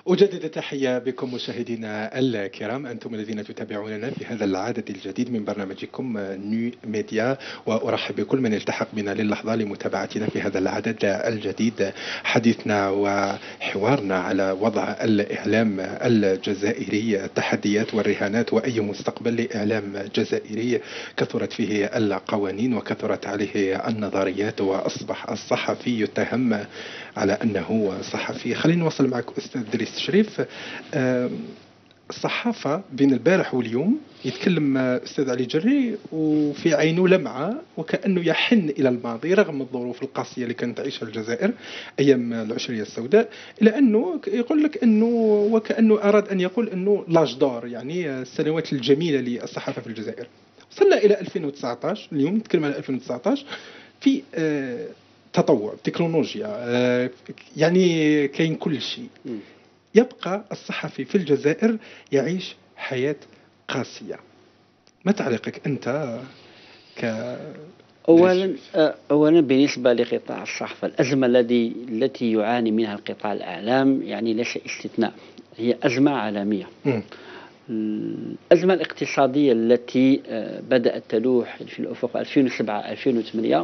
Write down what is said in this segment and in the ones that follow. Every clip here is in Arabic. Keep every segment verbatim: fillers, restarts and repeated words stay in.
أجدد التحية بكم مشاهدينا الكرام، أنتم الذين تتابعوننا في هذا العدد الجديد من برنامجكم نيو ميديا، وأرحب بكل من التحق بنا للحظة لمتابعتنا في هذا العدد الجديد. حديثنا وحوارنا على وضع الإعلام الجزائري، التحديات والرهانات وأي مستقبل لإعلام جزائري. كثرت فيه القوانين وكثرت عليه النظريات، وأصبح الصحفي يتهم على أنه صحفي. خلينا نوصل معك أستاذ دريس شريف. الصحافة بين البارح واليوم يتكلم أستاذ علي جري وفي عينه لمعة وكأنه يحن إلى الماضي رغم الظروف القاسية اللي كانت تعيشها الجزائر أيام العشرية السوداء، إلى أنه يقول لك أنه وكأنه أراد أن يقول أنه لاج دور، يعني السنوات الجميلة للصحافة في الجزائر. وصلنا إلى ألفين وتسعة عشر، اليوم نتكلم على ألفين وتسعة عشر في آه تطور تكنولوجيا، آه يعني كاين كل شيء. يبقى الصحفي في الجزائر يعيش حياة قاسية. ما تعليقك أنت ك أولا أولا بالنسبة لقطاع الصحافة، الأزمة الذي التي يعاني منها القطاع الإعلام يعني ليس استثناء، هي أزمة عالمية. م. الأزمة الاقتصادية التي بدأت تلوح في الأفق ألفين وسبعة ألفين وثمانية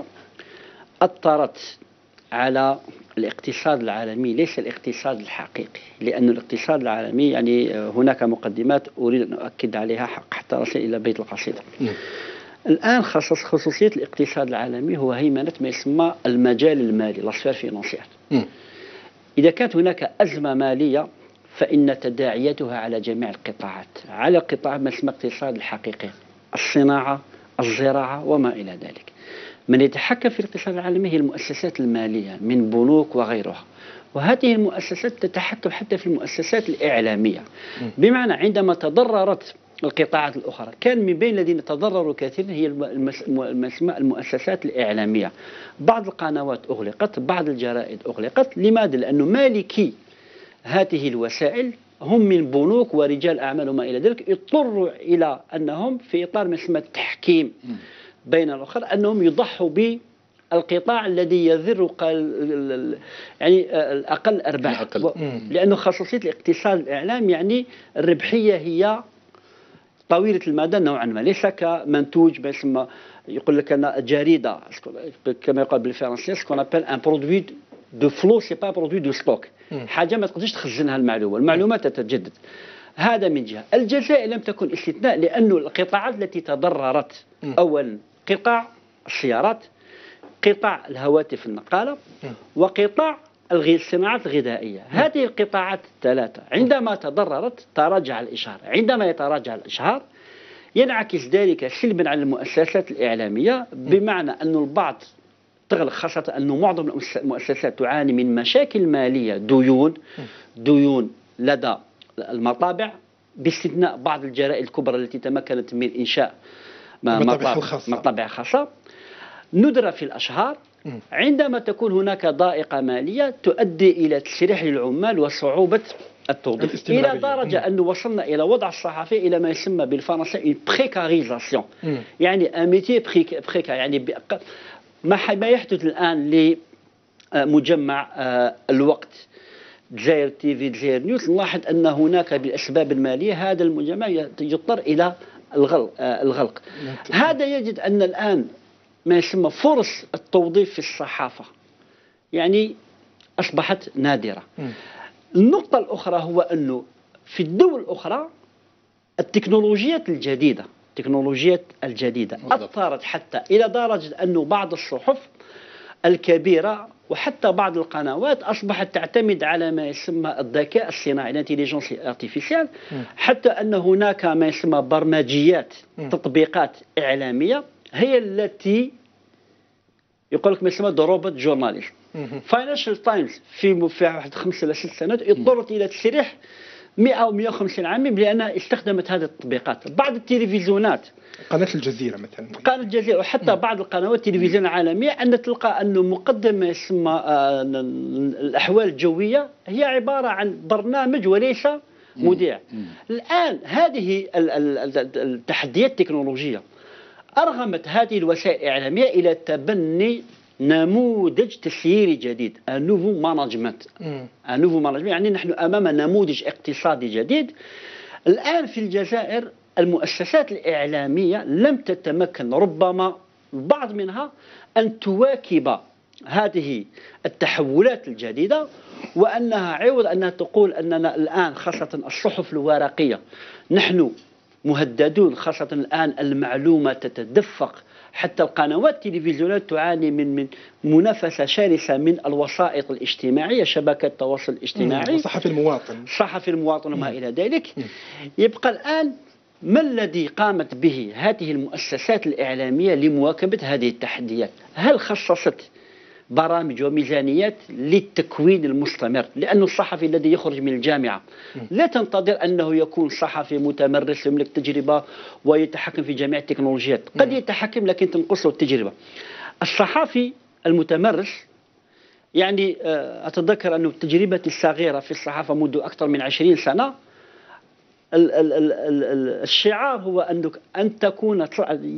أثرت على الاقتصاد العالمي، ليس الاقتصاد الحقيقي، لأن الاقتصاد العالمي يعني هناك مقدمات أريد أن أؤكد عليها حتى أصل إلى بيت القصيدة. م. الآن خصوص خصوصية الاقتصاد العالمي هو هيمنة ما يسمى المجال المالي، لاسفير فينانسيير. إذا كانت هناك أزمة مالية فإن تداعياتها على جميع القطاعات، على قطاع ما يسمى الاقتصاد الحقيقي، الصناعة، الزراعة وما إلى ذلك. من يتحكم في الاقتصاد العالمي هي المؤسسات المالية من بنوك وغيرها، وهذه المؤسسات تتحكم حتى في المؤسسات الإعلامية. بمعنى عندما تضررت القطاعات الأخرى كان من بين الذين تضرروا كثيرا هي المؤسسات الإعلامية. بعض القنوات أغلقت، بعض الجرائد أغلقت. لماذا؟ لأنه مالكي هذه الوسائل هم من بنوك ورجال أعمال وما إلى ذلك، اضطروا إلى أنهم في إطار ما يسمى التحكيم بين الآخر أنهم يضحوا بالقطاع الذي يذر يعني الأقل أرباح، لأنه خصوصية الاقتصاد الإعلام يعني الربحية هي طويلة المدى نوعا ما، ليس كمنتوج ما يسمى يقول لك أن جريدة كما يقال بالفرنسية سكون أبل ان برودوي دو فلو سي با برودوي دو ستوك، حاجة ما تقدرش تخزنها المعلومة، المعلومات تتجدد. هذا من جهة. الجزائر لم تكن استثناء، لأن القطاعات التي تضررت أولا قطاع السيارات، قطاع الهواتف النقالة، وقطاع الصناعات الغذائية. هذه القطاعات الثلاثة عندما تضررت تراجع الإشهار. عندما يتراجع الإشهار ينعكس ذلك سلبا على المؤسسات الإعلامية، بمعنى أن البعض تغلق، خاصة أن معظم المؤسسات تعاني من مشاكل مالية، ديون ديون لدى المطابع، باستثناء بعض الجرائد الكبرى التي تمكنت من إنشاء مطابع خاصة، ندرة في الأشهار. عندما تكون هناك ضائقة مالية تؤدي إلى تسريح للعمال وصعوبة التوظيف، إلى درجة أنه وصلنا إلى وضع الصحفي إلى ما يسمى بالفرنسية بريكاريزاسيون، يعني أميتي بريكا، يعني ما يحدث الآن لمجمع الوقت جزائر تي في جزائر نيوز. نلاحظ أن هناك بالأسباب المالية هذا المجمع يضطر إلى الغلق, الغلق. هذا يجد أن الآن ما يسمى فرص التوظيف في الصحافة يعني أصبحت نادرة. النقطة الأخرى هو أنه في الدول الأخرى التكنولوجيات الجديدة التكنولوجيات الجديدة أثرت حتى إلى درجة أنه بعض الصحف الكبيرة وحتى بعض القنوات أصبحت تعتمد على ما يسمى الذكاء الصناعي الانتيليجنس ارتيفيسيال، حتى أن هناك ما يسمى برمجيات تطبيقات إعلامية هي التي يقول لك ما يسمى روبوت جورناليست. فاينانشال تايمز في في واحد خمس إلى ست سنوات اضطرت إلى تسريح مئة أو مئة وخمسين عام لأنها استخدمت هذه التطبيقات. بعض التلفزيونات، قناة الجزيرة مثلا، قناة الجزيرة وحتى بعض القنوات التلفزيون العالمية، أن تلقى أنه مقدم ما يسمى الأحوال الجوية هي عبارة عن برنامج وليس مذيع. الآن هذه التحديات التكنولوجية أرغمت هذه الوسائل الإعلامية إلى تبني نموذج تسييري جديد، نوفو مانجمنت نوفو مانجمنت يعني نحن أمام نموذج اقتصادي جديد. الآن في الجزائر المؤسسات الإعلامية لم تتمكن ربما البعض منها أن تواكب هذه التحولات الجديدة، وأنها عوض أنها تقول أننا الآن خاصة الصحف الورقية نحن مهددون، خاصة الآن المعلومة تتدفق، حتى القنوات التلفزيونية تعاني من من منافسة شرسة من الوسائط الاجتماعية، شبكات التواصل الاجتماعي، وصحفي المواطن صحفي المواطن وما إلى ذلك. يبقى الآن ما الذي قامت به هذه المؤسسات الإعلامية لمواكبة هذه التحديات؟ هل خصصت برامج وميزانيات للتكوين المستمر؟ لأن الصحفي الذي يخرج من الجامعة لا تنتظر أنه يكون صحفي متمرس يملك تجربة ويتحكم في جميع التكنولوجيات، قد يتحكم لكن تنقصه التجربة. الصحفي المتمرس يعني أتذكر أن تجربتي الصغيرة في الصحافة منذ أكثر من عشرين سنة، ال ال ال ال الشعار هو أنك أن تكون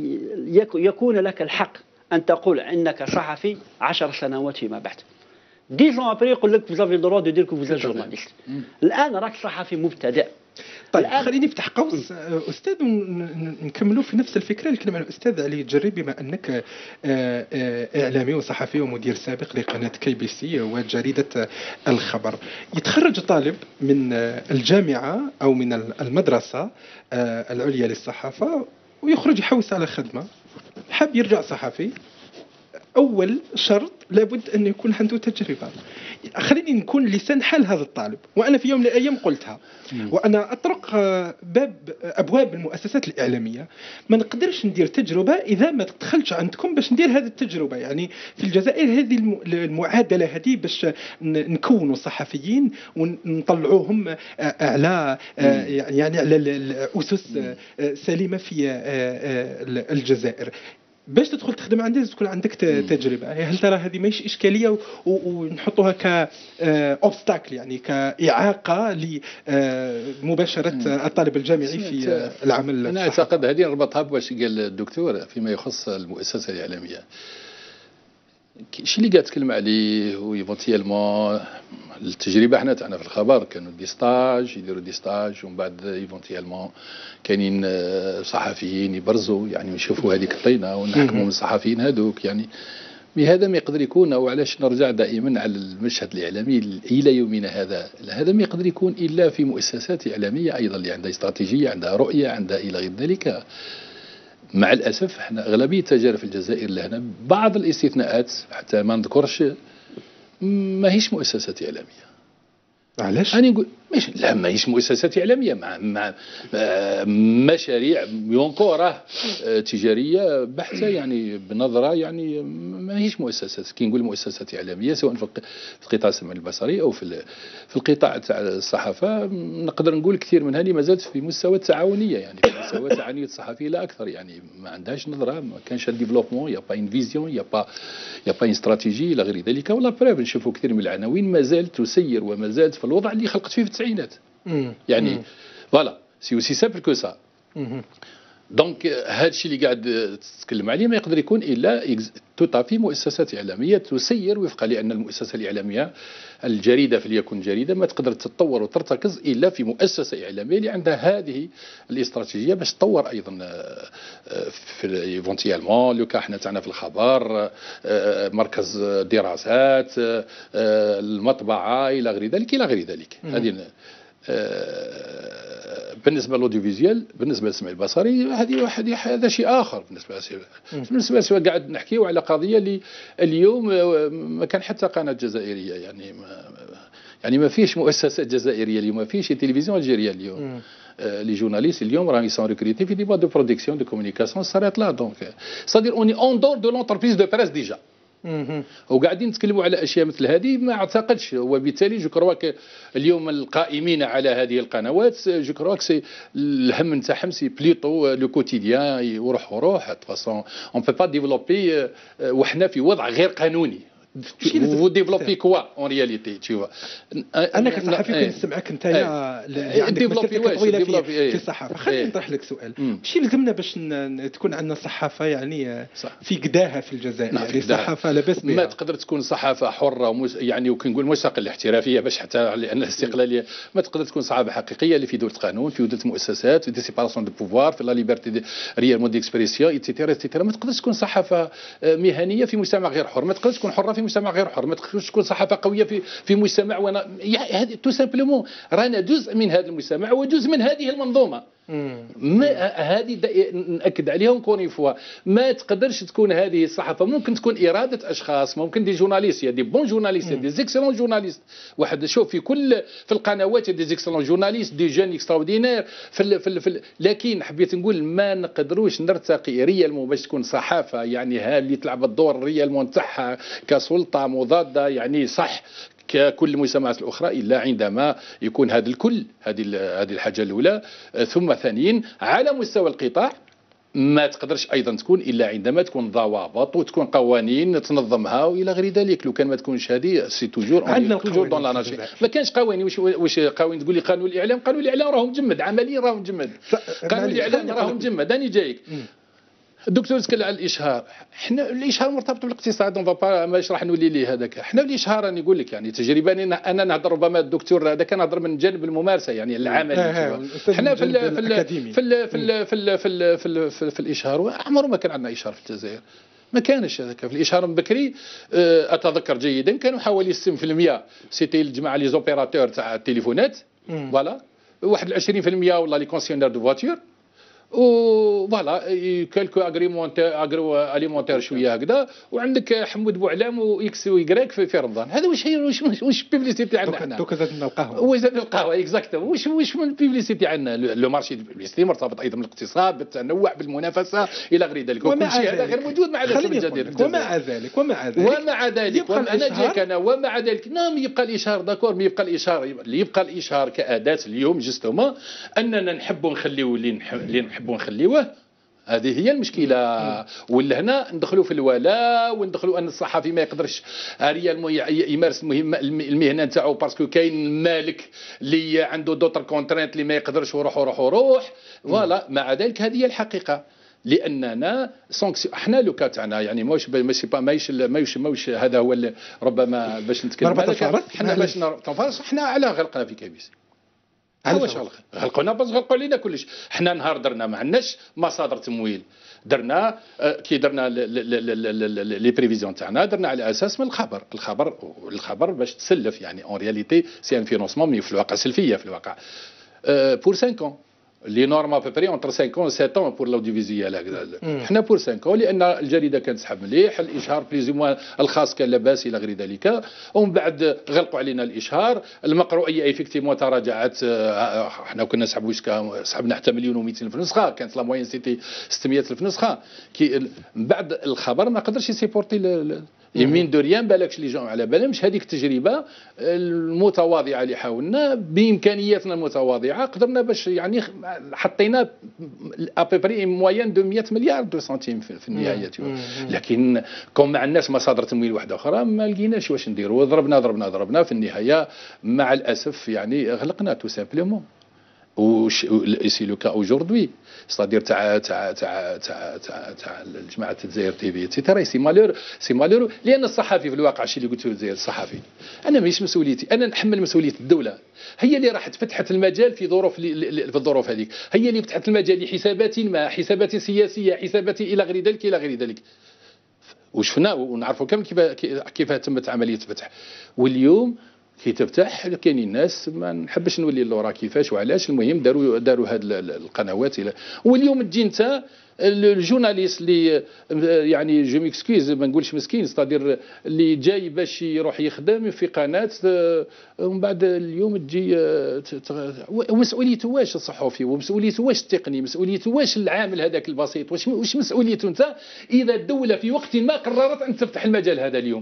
يكون لك الحق أن تقول أنك صحفي عشر سنوات فيما بعد. ديزون أبري يقول لك vous avez le droit de dire que vous êtes journaliste. الآن راك صحفي مبتدئ. طيب خليني نفتح قوس أستاذ ونكملوا في نفس الفكرة اللي كلمة الأستاذ علي الجري، بما أنك إعلامي وصحفي ومدير سابق لقناة كي بي سي وجريدة الخبر. يتخرج طالب من الجامعة أو من المدرسة العليا للصحافة ويخرج يحوس على خدمة، حاب يرجع صحفي، أول شرط لابد أن يكون عنده تجربة. خليني نكون لسان حال هذا الطالب، وأنا في يوم من الأيام قلتها، وأنا أطرق باب أبواب المؤسسات الإعلامية. ما نقدرش ندير تجربة إذا ما دخلتش عندكم باش ندير هذه التجربة. يعني في الجزائر هذه المعادلة هذه باش نكونوا صحفيين ونطلعوهم على يعني على الأسس سليمة في الجزائر. باش تدخل تخدم عندي لازم تكون عندك تجربه. هل ترى هذه ماشي اشكاليه ونحطوها كاوبستاكل يعني كاعاقه لمباشره الطالب الجامعي في العمل؟ انا اعتقد هذه نربطها بواش قال الدكتور فيما يخص المؤسسه الاعلاميه. الشيء اللي قاعد تكلم عليه هو ايفونتيالمون التجربه. احنا تاعنا في الخبر كانوا دي ستاج يديروا دي ستاج ومن بعد ايفونتيالمون كاينين صحفيين يبرزوا يعني نشوفوا هذيك الطينه ونحكموا من الصحفيين هذوك يعني. بهذا ما يقدر يكون، او علاش نرجع دائما على المشهد الاعلامي الى يومنا هذا، هذا ما يقدر يكون الا في مؤسسات اعلاميه ايضا اللي عندها استراتيجيه، عندها رؤيه، عندها الى غير ذلك. مع الاسف احنا اغلبيه التجارب في الجزائر لهنا بعض الاستثناءات حتى ما نذكرش ما هيش مؤسسات اعلاميه. علاش؟ أنا نقول مش لا ما هيش مؤسسات إعلامية مع, مع مشاريع يونكورة تجارية بحتة يعني بنظرة يعني ما هيش مؤسسات. كي نقول مؤسسات إعلامية سواء في القطاع السمعي البصري أو في في القطاع تاع الصحافة، نقدر نقول كثير منها اللي ما زالت في مستوى التعاونية يعني في مستوى تعاونية الصحفية لا أكثر. يعني ما عندهاش نظرة، ما كانش الديفلوبمون، يا با إن فيزيون، يا با يا با إن استراتيجي إلى غير ذلك. ولا بريف نشوفوا كثير من العناوين ما زالت تسير وما زالت في الوضع اللي خلقت فيه في التسعينات. يعني فوالا سي اوسي سامبل كو سا. دونك هذا الشيء اللي قاعد تتكلم عليه ما يقدر يكون الا توطافي مؤسسات اعلاميه تسير وفقا، لان المؤسسه الاعلاميه الجريده فليكن جريده ما تقدر تتطور وترتكز الا في مؤسسه اعلاميه اللي عندها هذه الاستراتيجيه باش تطور ايضا في ايفونتيالمون لو كان احنا تاعنا في الخبر، مركز دراسات، المطبعه الى غير ذلك الى غير ذلك. هذه بالنسبه للاوديوفيزيال، بالنسبه للسمع البصري هذه واحد هذا شيء اخر. بالنسبه بالنسبه سواء قاعد نحكيو على قضيه اللي اليوم ما كان حتى قناه جزائريه يعني ما يعني ما فيش مؤسسات جزائريه اليوم، ما فيش تلفزيون الجزائريه اليوم. لي جورناليست اليوم راهم يسون ريكروتي في دي بواد دو برودكسيون دو كومونيكاسيون صارت لا. دونك صادير اوني اون دور دو لونتربريز دو بريس ديجا وقاعدين نتكلموا على اشياء مثل هذه ما اعتقدش. وبالتالي جو كرواك اليوم القائمين على هذه القنوات جو كرواك سي الهم نتاعهم سي بليطو لو كوتيديان يروح وروح. دو فاسون اون بو با ديفلوبي وحنا في وضع غير قانوني vous développez quoi en réalité tu vois. انا كصحفي كنسمعك انت اللي عندك مسيرتك طويله في, في الصحافه. خليني نطرح لك سؤال، ماشي لازمنا باش تكون عندنا صحافه يعني في قداها في الجزائر؟ يعني الصحافه لاباس بها، ما تقدر تكون صحافه حره ومس يعني وكنقول مستقله احترافيه باش حتى لان الاستقلاليه ما تقدر تكون صحافه حقيقيه اللي في دوله قانون، في دوله مؤسسات، في دي سيباراسيون دو بوفوار، في لا ليبرتي ريال مود ديكسبريسيون ايتترا ايتترا. ما تقدرش تكون صحافه مهنيه في مجتمع غير حر، ما تقدرش تكون حره في مجتمع غير حر، ما تقدرش تكون صحافه قويه في في مجتمع وانا هذه تو سامبلومون رانا جزء من هذا المجتمع وجزء من هذه المنظومه. هذه ناكد عليها ونكون فوا ما تقدرش تكون هذه الصحافه. ممكن تكون اراده اشخاص، ممكن دي جورناليست يا دي بون جورناليست دي زيكسلون جورناليست. واحد شوف في كل في القنوات دي زيكسلون جورناليست دي جون اكستراوردينير في ال في, ال في ال لكن حبيت نقول ما نقدروش نرتقي ريالمون باش تكون صحافه يعني ها اللي تلعب الدور ريالمون تاعها كسلطه مضاده يعني صح ككل المجتمعات الاخرى الا عندما يكون هذا الكل. هذه هذه الحاجه الاولى. ثم ثانيا على مستوى القطاع ما تقدرش ايضا تكون الا عندما تكون ضوابط وتكون قوانين تنظمها والى غير ذلك. لو كان ما تكونش هذه سي توجور توجور دون لا ناشي. ما كانش قوانين. واش واش قوانين تقول لي قانون الاعلام؟ قانون الاعلام راهو مجمد عمليا، راهو مجمد. قانون الاعلام راهو مجمد. راني جايك الدكتور تكلم على الاشهار. احنا الاشهار مرتبط بالاقتصاد، اون فابا ماش راح نولي ليه هذاك. احنا الاشهار راني نقول لك يعني تجربه انا نهضر ربما الدكتور هذا كان نهضر من جانب الممارسه يعني العملي. احنا في ال في ال في ال في ال في ال في ال في, ال في, في الاشهار عمره ما كان عندنا اشهار في الجزائر، ما كانش هذاك. في الاشهار من بكري اتذكر جيدا كانوا حوالي ستين بالمئة سيتي الجماعه لي زوبيراتور تاع التليفونات فوالا، واحد عشرين بالمئة ولا لي كونسيونير دو فواتور و فوالا كالكو اغريمونتير اغرو اليمونتير شويه هكذا. وعندك حمود بوعلام واكس ويكراك في, في رمضان. هذا واش هي واش واش البيبليسيتي عندنا حنا؟ دوك زادنا القهوه وزادنا القهوه اكزاكتومون. واش واش من البيبليسيتي عندنا؟ لو مارشي البيبليسيتي مرتبط ايضا بالاقتصاد بالتنوع بالمنافسه الى غير ذلك. وكل شيء هذا غير موجود مع الاسف الجديد. ومع ذلك ومع ذلك ومع ذلك انا جايك انا ومع ذلك نعم يبقى الاشهار داكور. مي يبقى الاشهار اللي يبقى الاشهار كاداه اليوم جستوما اننا نحبوا نخليو اللي نحبوا نخليوه. هذه هي المشكله. ولا هنا ندخلوا في الولاء وندخلوا ان الصحفي ما يقدرش ريال يمارس المهمه المهنه نتاعو باسكو كاين مالك اللي عنده دوتر كونترينت اللي ما يقدرش وروح وروح وروح فوالا. مع ذلك هذه هي الحقيقه لاننا احنا لو كا تاعنا يعني ماهوش ماشي با ماهيش ماهوش ماهوش هذا هو ربما باش نتكلم احنا باش نفرس. احنا على غلقنا في كابيس علاش غلقونا باش غلقوا لينا كلش. حنا نهار درنا ما عندناش مصادر تمويل، درنا كي درنا لي بريفيزيون تاعنا درنا على اساس من الخبر. الخبر الخبر باش تسلف يعني اون رياليتي سي ان فينونسمون مي في الواقع سلفيه في الواقع بور خمسة ans. لي نورم ابري اونتر خمسة ans سبعة ans بور لوديفيزيوال هكذا. حنا بور خمسة ans لان الجريده كانت تسحب مليح، الاشهار بليزي موان الخاص كان لاباس الى غير ذلك. ومن بعد غلقوا علينا الاشهار. المقروئيه ايفيكتيفمون تراجعت. حنا كنا نسحبوا سحبنا حتى مليون ومئتين الف نسخه، كانت لا موين سيتي ستمئة الف نسخه. كي من بعد الخبر ما قدرش يسيبورتي يمين دوريان بالكش لي جون على بالهمش. هذيك التجربه المتواضعه اللي حاولنا بامكانياتنا المتواضعه قدرنا باش يعني حطينا ابري موين دو مئة مليار دو سنتيم في النهايه. لكن كون مع الناس مصادر تمويل واحده اخرى ما لقيناش واش نديروا. ضربنا ضربنا ضربنا في النهايه مع الاسف يعني غلقنا تو سامبلومون. و سي لو كا اوجوردي ستادير تاع تاع تاع تاع تاع تاع الجماعه الجزائر تي في تي سي مالور سي مالور. لان الصحفي في الواقع الشيء اللي قلته الجزائر الصحفي انا ماشي مسؤوليتي، انا نحمل مسؤوليه الدوله. هي اللي راحت فتحت المجال في ظروف في الظروف هذيك، هي اللي فتحت المجال لحسابات ما حسابات سياسيه حسابات الى غير ذلك الى غير ذلك. وشفنا ونعرفوا كم كيف كيف تمت عمليه فتح. واليوم كي تفتح كاينين الناس ما نحبش نولي لورا كيفاش وعلاش. المهم داروا داروا هاد القنوات الى واليوم تجي انت الجورناليست اللي يعني جو ميكسكيز ما نقولش مسكين ستادير اللي جاي باش يروح يخدم في قناه ومن بعد اليوم تجي ومسؤوليته واش الصحفي ومسؤوليته واش التقني مسؤوليته واش العامل هذاك البسيط واش واش مسؤوليته انت اذا الدوله في وقت ما قررت ان تفتح المجال هذا اليوم.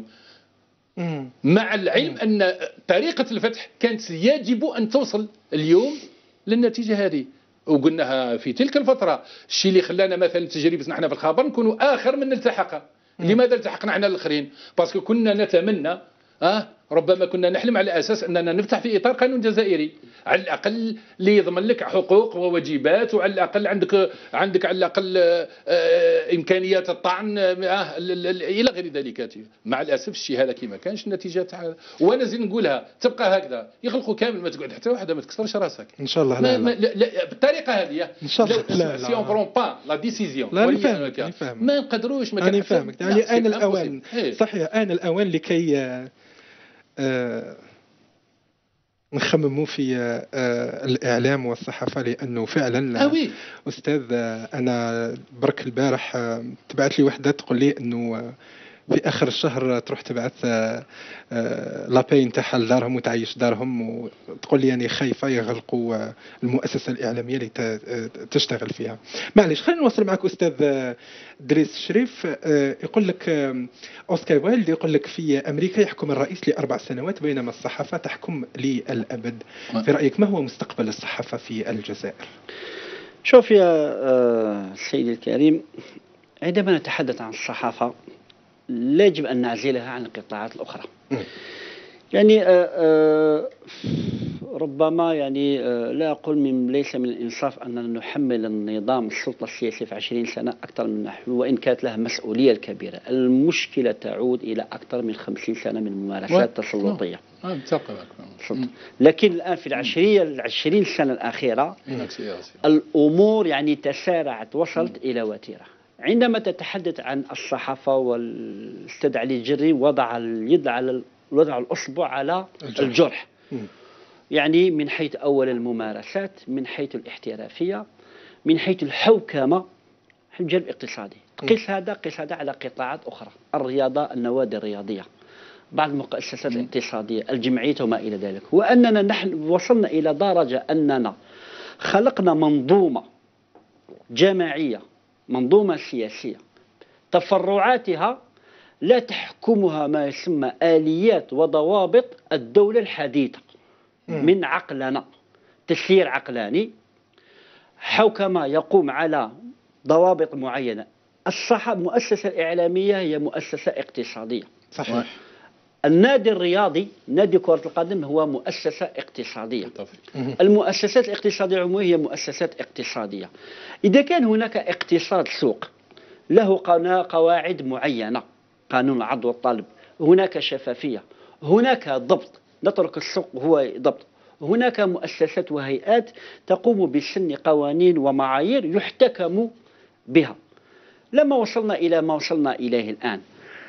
مع العلم أن طريقة الفتح كانت يجب أن توصل اليوم للنتيجة هذه. وقلناها في تلك الفترة. الشيء اللي خلانا مثلا تجربتنا احنا في الخبر نكونوا آخر من نلتحق. لماذا التحقنا احنا الاخرين؟ باسكو كنا نتمنى اه ربما كنا نحلم على اساس اننا نفتح في اطار قانون جزائري على الاقل اللي يضمن لك حقوق وواجبات، وعلى الاقل عندك عندك على الاقل آه امكانيات الطعن آه الى غير ذلك. مع الاسف الشيء هذا كي ما كانش النتيجه تاع، وانا زين نقولها تبقى هكذا يخلقوا كامل، ما تقعد حتى واحده ما تكسرش راسك ان شاء الله. لا, لا, لا. لا بالطريقه هذه ان شاء الله. لا سي اون برون با لا ديسيزيون ما نقدروش. ما انا فاهمك يعني ان الاوان صحيح، ان الاوان لكي آه نخمموا في آه الإعلام والصحافة، لأنه فعلا أوي. أستاذ آه أنا برك البارح آه تبعت لي وحدة تقول لي أنه آه في آخر الشهر تروح تبعث آه آه لاباي نتاعها لدارهم وتعيش دارهم، وتقول لي يعني خايفة يغلقوا آه المؤسسة الإعلامية اللي تشتغل فيها. معلش خلينا نوصل معك أستاذ آه دريس الشريف. آه يقول لك آه أوسكار وايلد يقول لك في أمريكا يحكم الرئيس لأربع سنوات بينما الصحافة تحكم للأبد. في رأيك ما هو مستقبل الصحافة في الجزائر؟ شوف يا آه سيدي الكريم، عندما نتحدث عن الصحافة لا يجب أن نعزلها عن القطاعات الأخرى. يعني آآ آآ ربما يعني لا أقول من ليس من الإنصاف أننا نحمل النظام السلطة السياسية في عشرين سنة أكثر من نحو، وإن كانت لها مسؤولية الكبيرة. المشكلة تعود إلى أكثر من خمسين سنة من ممارسات تسلطية. لكن الآن في العشرية العشرين سنة الأخيرة الأمور يعني تسارعت، وصلت إلى وتيرة. عندما تتحدث عن الصحافة، والأستاذ علي الجري وضع اليد على وضع الأصبع على الجرح, الجرح. يعني من حيث أول الممارسات، من حيث الاحترافية، من حيث الحوكمة، الجانب الاقتصادي. قيس هذا قيس هذا على قطاعات أخرى، الرياضة، النوادي الرياضية، بعض المؤسسات الاقتصادية، الجمعيات وما إلى ذلك. وأننا نحن وصلنا إلى درجة أننا خلقنا منظومة جماعية، منظومة سياسية تفرعاتها لا تحكمها ما يسمى آليات وضوابط الدولة الحديثة من عقلنا، تسيير عقلاني، حوكمة يقوم على ضوابط معينة. الصحافة المؤسسة الإعلامية هي مؤسسة اقتصادية. صحيح. النادي الرياضي، نادي كرة القدم، هو مؤسسة اقتصادية. المؤسسات الاقتصادية العمومية هي مؤسسات اقتصادية. إذا كان هناك اقتصاد سوق له قواعد معينة، قانون العرض والطلب، هناك شفافية، هناك ضبط، نترك السوق هو ضبط، هناك مؤسسات وهيئات تقوم بسن قوانين ومعايير يحتكم بها. لما وصلنا إلى ما وصلنا إليه الآن،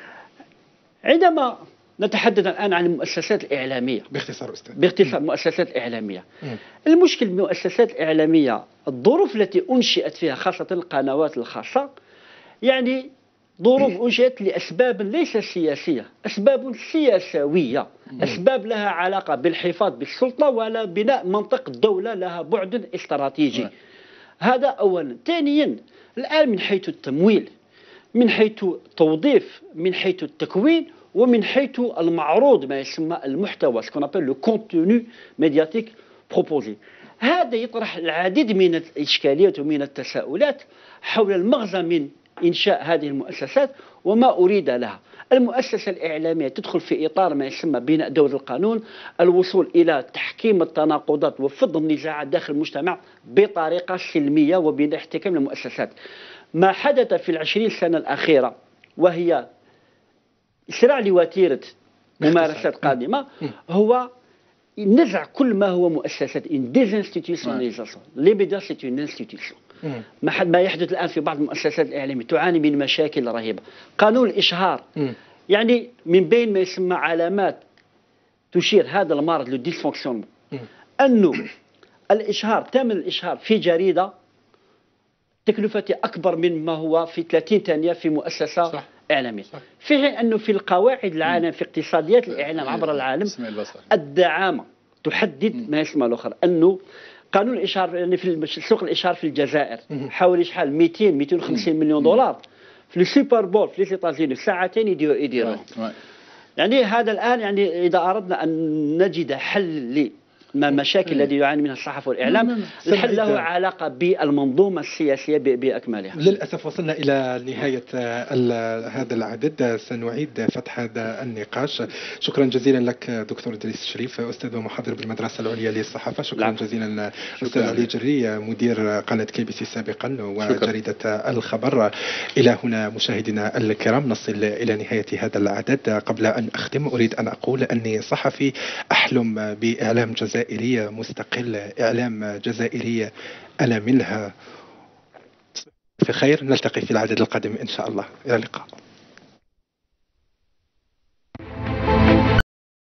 عندما نتحدث الآن عن المؤسسات الإعلامية باختصار أستاذ باختصار المؤسسات الإعلامية. مم. المشكل بالمؤسسات الإعلامية الظروف التي أنشئت فيها، خاصة القنوات الخاصة، يعني ظروف أنشئت لأسباب ليس سياسية، أسباب سياسوية، أسباب لها علاقة بالحفاظ بالسلطة ولا بناء منطق الدولة لها بعد استراتيجي. مم. هذا أولا. ثانيا، الآن من حيث التمويل، من حيث التوظيف، من حيث التكوين، ومن حيث المعروض ما يسمى المحتوى، ce qu'on appelle le contenu médiatique proposé. هذا يطرح العديد من الإشكاليات ومن التساؤلات حول المغزى من إنشاء هذه المؤسسات وما أريد لها. المؤسسة الإعلامية تدخل في إطار ما يسمى بناء دولة القانون، الوصول إلى تحكيم التناقضات وفض النزاعات داخل المجتمع بطريقة سلمية وبلا احتكام للمؤسسات. ما حدث في العشرين سنة الأخيرة وهي إسراع لوتيرة ممارسات قادمة هو نزع كل ما هو مؤسسات in désinstitutionnalisation. Les médias c'est une institution. ما حد ما يحدث الآن في بعض المؤسسات الإعلامية تعاني من مشاكل رهيبة. قانون الإشهار يعني من بين ما يسمى علامات تشير هذا المرض للديسفونكسيون أنه الإشهار، ثمن الإشهار في جريدة تكلفته أكبر من ما هو في ثلاثين ثانية في مؤسسة صح. إعلامية. صح. في حين أنه في القواعد العالم في اقتصاديات الإعلام عبر العالم الدعامة تحدد ما يسمى الآخر. أنه قانون الإشهار يعني في سوق الإشهار في الجزائر حوالي شحال مئتين مئتين وخمسين مليون دولار، في السوبر بول في الإيطاليين في ساعتين يديروا. يعني هذا الآن يعني إذا أردنا أن نجد حل المشاكل التي يعاني منها الصحافة والإعلام الحل له علاقة بالمنظومة السياسية بأكملها. للأسف وصلنا إلى نهاية هذا العدد، سنعيد فتح هذا النقاش. شكرا جزيلا لك دكتور إدريس الشريف، أستاذ ومحاضر بالمدرسة العليا للصحافة. شكرا لا. جزيلا أستاذ علي جري، مدير قناة كي بي سي سابقا وجريدة الخبر. إلى هنا مشاهدينا الكرام نصل إلى نهاية هذا العدد. قبل أن أختم أريد أن أقول أني صحفي أحلم بإعلام جزائري مستقل، إعلام جزائري أنا منها. في خير، نلتقي في العدد القادم إن شاء الله. إلى اللقاء.